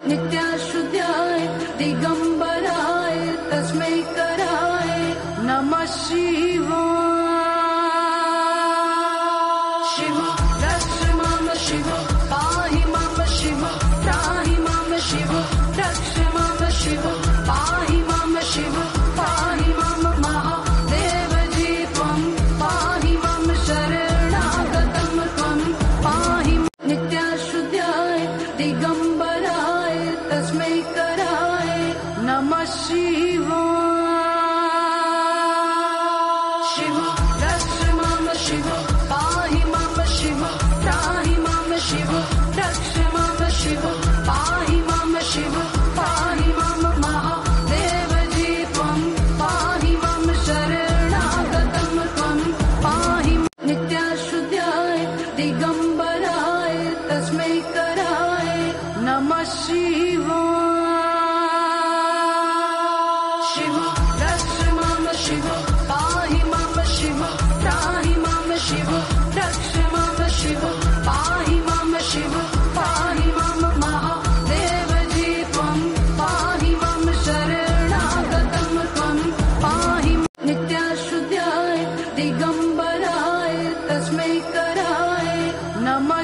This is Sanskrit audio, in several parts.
नित्याशुद्धाय दिगंबराय तस्मै कराय नमः शिवाय। शिव रक्ष माम शिव पाहि माम शिव त्राहि माम शिव रक्ष माम शिव पाहि माम शिव पाहि माम महादेव जी त्वं पाहि माम शरणागतं त्वं पाहि नित्याशुद्धाय दिगंबराय तस्मै कराय नमः शिवाय। शिव रक्ष माम शिव पाहि माम शिव त्राहि माम शिव रक्ष माम शिव पाहि माम शिव पाहि माम महादेव जी त्वं पाहि माम शरणागतं त्वं पाहि नित्याशुद्धाय दिगंबराय तस्मै कराय नमः शिवाय। शिव रक्ष माम शिव पाहि माम शिव त्राहि माम शिव रक्ष माम शिव पाहि माम शिव पाहि माम महादेव जी त्वं पाहि माम शरणागतं त्वं पाहि नित्याशुद्धाय दिगंबराय तस्मै कराय नमः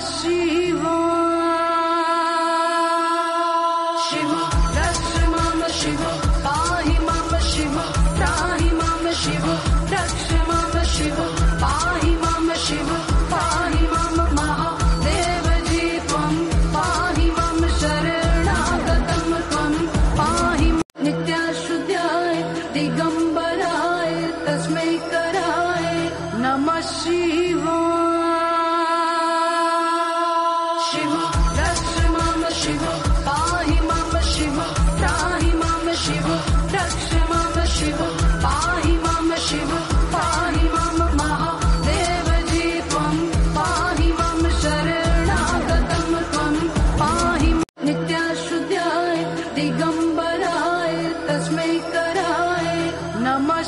शिवाय। शिव रक्ष माम शिव पाहि माम शिव त्राहि माम शिव रक्ष माम शिव पाहि माम शिव पाहि माम महादेव जी त्वं पाहि माम शरणागतं त्वं पाहि नित्याशुद्धाय दिगंबराय तस्मै कराय नमः शिवाय। शिव रक्ष माम शिव पाहि माम शिव त्राहि माम शिव रक्ष माम शिव पाहि माम शिव पाहि माम महादेव जी त्वं पाहि माम शरणागतं त्वं पाहि नित्याशुद्धाय दिगंबराय तस्मै कराय नमः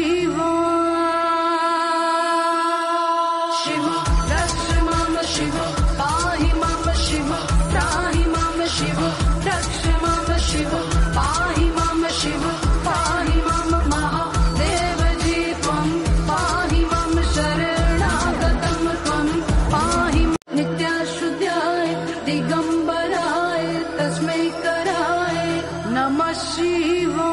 शिवाय। शिव रक्ष माम शिव पाहि माम शिव त्राहि माम शिव रक्ष माम शिव पाहि माम शिव पाहि माम महादेव जी त्वं पाहि माम शरणागतं त्वं पाहि नित्याशुद्धाय दिगंबराय तस्मै कराय नमः शिवाय।